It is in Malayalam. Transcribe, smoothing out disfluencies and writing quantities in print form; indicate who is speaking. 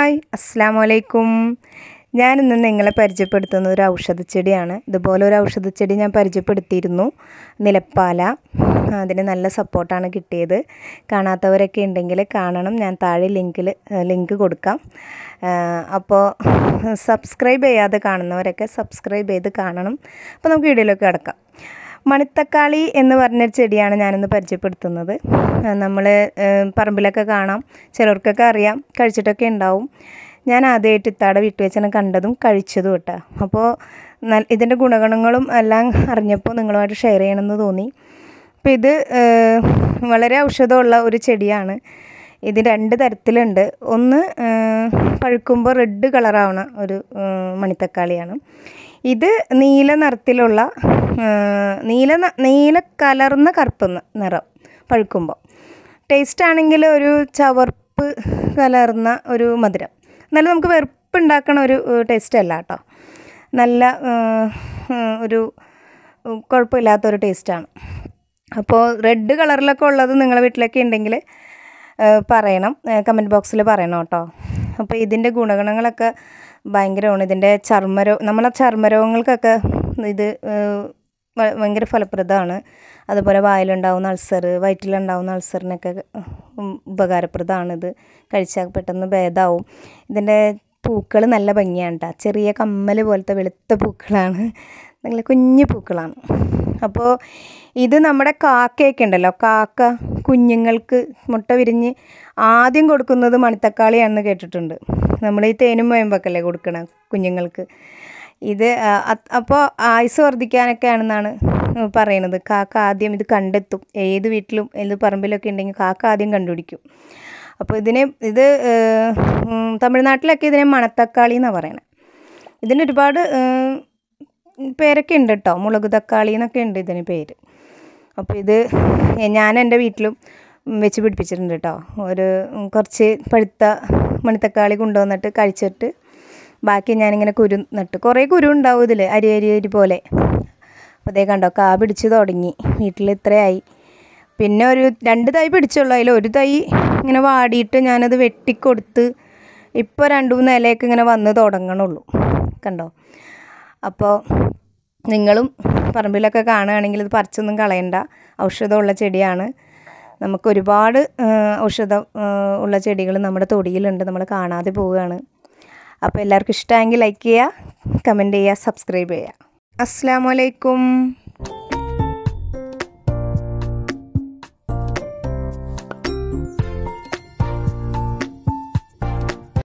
Speaker 1: ഹായ് അസ്സലാമലൈക്കും. ഞാനിന്ന് നിങ്ങളെ പരിചയപ്പെടുത്തുന്ന ഒരു ഔഷധച്ചെടിയാണ്. ഇതുപോലെ ഒരു ഔഷധച്ചെടി ഞാൻ പരിചയപ്പെടുത്തിയിരുന്നു, നിലപ്പാല. അതിന് നല്ല സപ്പോർട്ടാണ് കിട്ടിയത്. കാണാത്തവരൊക്കെ ഉണ്ടെങ്കിൽ കാണണം. ഞാൻ താഴെ ലിങ്ക് കൊടുക്കാം. അപ്പോൾ സബ്സ്ക്രൈബ് ചെയ്യാതെ കാണുന്നവരൊക്കെ സബ്സ്ക്രൈബ് ചെയ്ത് കാണണം. അപ്പോൾ നമുക്ക് വീഡിയോയിലേക്ക് കിടക്കാം. മണിത്തക്കാളി എന്ന് പറഞ്ഞൊരു ചെടിയാണ് ഞാനിന്ന് പരിചയപ്പെടുത്തുന്നത്. നമ്മൾ പറമ്പിലൊക്കെ കാണാം, ചിലർക്കൊക്കെ അറിയാം, കഴിച്ചിട്ടൊക്കെ ഉണ്ടാവും. ഞാൻ ആദ്യമായിട്ട് ഇത്താടെ വീട്ടിൽ വെച്ചാണ് കണ്ടതും കഴിച്ചതും കേട്ടോ. അപ്പോൾ ഇതിൻ്റെ ഗുണഗണങ്ങളും എല്ലാം അറിഞ്ഞപ്പോൾ നിങ്ങളുമായിട്ട് ഷെയർ ചെയ്യണമെന്ന് തോന്നി. അപ്പോൾ ഇത് വളരെ ഔഷധമുള്ള ഒരു ചെടിയാണ്. ഇത് രണ്ട് തരത്തിലുണ്ട്. ഒന്ന് പഴുക്കുമ്പോൾ റെഡ് കളറാവണ ഒരു മണിത്തക്കാളിയാണ്. ഇത് നീല നിറത്തിലുള്ള നീല കലർന്ന കറുപ്പ് നിറം പഴുക്കുമ്പോൾ. ടേസ്റ്റ് ആണെങ്കിൽ ഒരു ചവർപ്പ് കലർന്ന ഒരു മധുരം. എന്നാലും നമുക്ക് വെറുപ്പുണ്ടാക്കണ ഒരു ടേസ്റ്റ് അല്ല കേട്ടോ. നല്ല ഒരു കുഴപ്പമില്ലാത്തൊരു ടേസ്റ്റാണ്. അപ്പോൾ റെഡ് കളറിലൊക്കെ ഉള്ളത് നിങ്ങളുടെ വീട്ടിലൊക്കെ ഉണ്ടെങ്കിൽ പറയണം, കമൻറ്റ് ബോക്സിൽ പറയണം കേട്ടോ. അപ്പോൾ ഇതിൻ്റെ ഗുണഗണങ്ങളൊക്കെ ഭയങ്കരമാണ്. ഇതിൻ്റെ നമ്മളെ ചർമ്മരോഗങ്ങൾക്കൊക്കെ ഇത് ഭയങ്കര ഫലപ്രദമാണ്. അതുപോലെ വായിലുണ്ടാവുന്ന അൾസർ, വയറ്റിലുണ്ടാവുന്ന അൾസറിനൊക്കെ ഉപകാരപ്രദമാണിത്. കഴിച്ചാൽ പെട്ടെന്ന് ഭേദമാവും. ഇതിൻ്റെ പൂക്കൾ നല്ല ഭംഗിയാണ് കേട്ടോ. ചെറിയ കമ്മൽ പോലത്തെ വെളുത്ത പൂക്കളാണ്, നല്ല കുഞ്ഞു പൂക്കളാണ്. അപ്പോൾ ഇത് നമ്മുടെ കാക്കയൊക്കെ ഉണ്ടല്ലോ, കാക്ക കുഞ്ഞുങ്ങൾക്ക് മുട്ട വിരിഞ്ഞ് ആദ്യം കൊടുക്കുന്നത് മണിത്തക്കാളിയാണെന്ന് കേട്ടിട്ടുണ്ട്. നമ്മൾ ഈ തേനും വയമ്പൊക്കെയല്ലേ കൊടുക്കണം കുഞ്ഞുങ്ങൾക്ക്. ഇത് അപ്പോൾ ആയുസ് വർദ്ധിക്കാനൊക്കെ ആണെന്നാണ് പറയുന്നത്. കാക്ക ആദ്യം ഇത് കണ്ടെത്തും. ഏത് വീട്ടിലും ഏത് പറമ്പിലൊക്കെ ഉണ്ടെങ്കിൽ കാക്ക ആദ്യം കണ്ടുപിടിക്കും. അപ്പോൾ ഇത് തമിഴ്നാട്ടിലൊക്കെ ഇതിനെ മണത്തക്കാളി എന്നാണ് പറയണത്. ഇതിന് ഒരുപാട് പേരൊക്കെ ഉണ്ട് കേട്ടോ. മുളക് തക്കാളി എന്നൊക്കെ ഉണ്ട് ഇതിന് പേര്. അപ്പോൾ ഇത് ഞാൻ എൻ്റെ വീട്ടിലും വെച്ച് പിടിപ്പിച്ചിട്ടുണ്ട് കേട്ടോ. കുറച്ച് പഴുത്ത മണിത്തക്കാളി കൊണ്ടുവന്നിട്ട് കഴിച്ചിട്ട് ബാക്കി ഞാനിങ്ങനെ കുരു നട്ട്. കുറേ കുരു ഉണ്ടാവും ഇതിൽ, അരി പോലെ. അപ്പോൾ അതേ കണ്ടോ, കാ പിടിച്ച് തുടങ്ങി. വീട്ടിൽ ഇത്രയായി. പിന്നെ ഒരു 2 തൈ പിടിച്ചുള്ളൂ. അതിൽ ഒരു തൈ ഇങ്ങനെ വാടിയിട്ട് ഞാനത് വെട്ടിക്കൊടുത്ത് ഇപ്പോൾ 2-3 ഇലയൊക്കെ ഇങ്ങനെ വന്ന് തുടങ്ങണുള്ളൂ. കണ്ടോ. അപ്പോൾ നിങ്ങളും പറമ്പിലൊക്കെ കാണുകയാണെങ്കിൽ ഇത് പറിച്ചൊന്നും കളയണ്ട. ഔഷധമുള്ള ചെടിയാണ്. നമുക്ക് ഒരുപാട് ഔഷധം ഉള്ള ചെടികൾ നമ്മുടെ തൊടിയിലുണ്ട്, നമ്മൾ കാണാതെ പോവുകയാണ്. അപ്പോൾ എല്ലാവർക്കും ഇഷ്ടമായെങ്കിൽ ലൈക്ക് ചെയ്യുക, കമൻറ്റ് ചെയ്യുക, സബ്സ്ക്രൈബ് ചെയ്യുക. അസ്സലാമു അലൈക്കും.